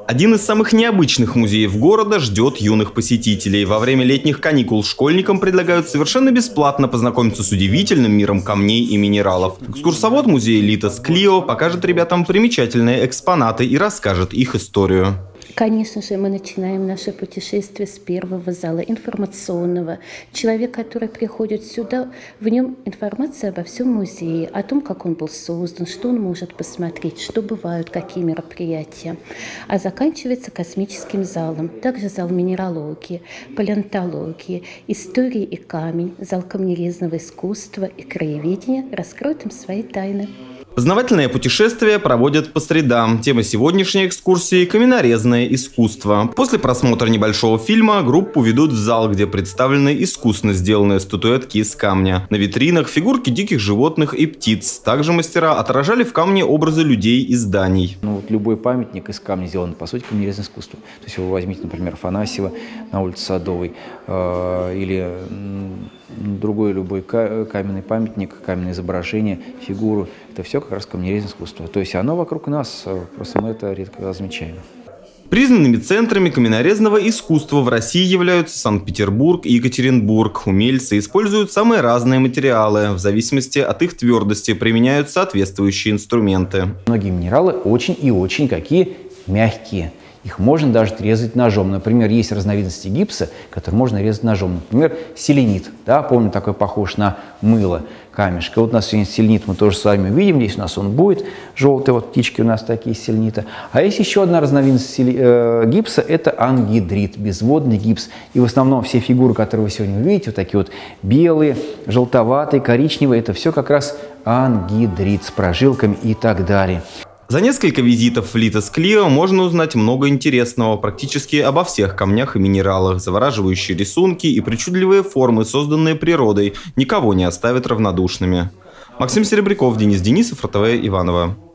Один из самых необычных музеев города ждет юных посетителей. Во время летних каникул школьникам предлагают совершенно бесплатно познакомиться с удивительным миром камней и минералов. Экскурсовод музея «Литос» Клио покажет ребятам примечательные экспонаты и расскажет их историю. Конечно же, мы начинаем наше путешествие с первого зала информационного. Человек, который приходит сюда, в нем информация обо всем музее, о том, как он был создан, что он может посмотреть, что бывают, какие мероприятия. А заканчивается космическим залом. Также зал минералогии, палеонтологии, истории и камень, зал камнерезного искусства и краеведения раскроют им свои тайны. Познавательное путешествие проводят по средам. Тема сегодняшней экскурсии – каменорезное искусство. После просмотра небольшого фильма группу ведут в зал, где представлены искусно сделанные статуэтки из камня. На витринах фигурки диких животных и птиц. Также мастера отражали в камне образы людей и зданий. Любой памятник из камня сделан, по сути, каменерезное искусство. То есть вы возьмите, например, Афанасьева на улице Садовой или другой любой каменный памятник, каменное изображение, фигуру. Это все как раз каменерезное искусство. То есть оно вокруг нас, просто мы это редко замечаем. Признанными центрами каменорезного искусства в России являются Санкт-Петербург и Екатеринбург. Умельцы используют самые разные материалы. В зависимости от их твердости применяют соответствующие инструменты. Многие минералы очень и очень какие мягкие. Их можно даже резать ножом. Например, есть разновидности гипса, которые можно резать ножом. Например, селенит. Да, помню, такой похож на мыло, камешек. Вот у нас сегодня селенит, мы тоже с вами увидим. Здесь у нас он будет. Желтые вот птички у нас такие селенита. А есть еще одна разновидность гипса. Это ангидрит, безводный гипс. И в основном все фигуры, которые вы сегодня увидите, вот такие вот белые, желтоватые, коричневые, это все как раз ангидрит с прожилками и так далее. За несколько визитов в Литос Клио можно узнать много интересного практически обо всех камнях и минералах. Завораживающие рисунки и причудливые формы, созданные природой, никого не оставят равнодушными. Максим Серебряков, Денис Денисов, РТВ Иваново.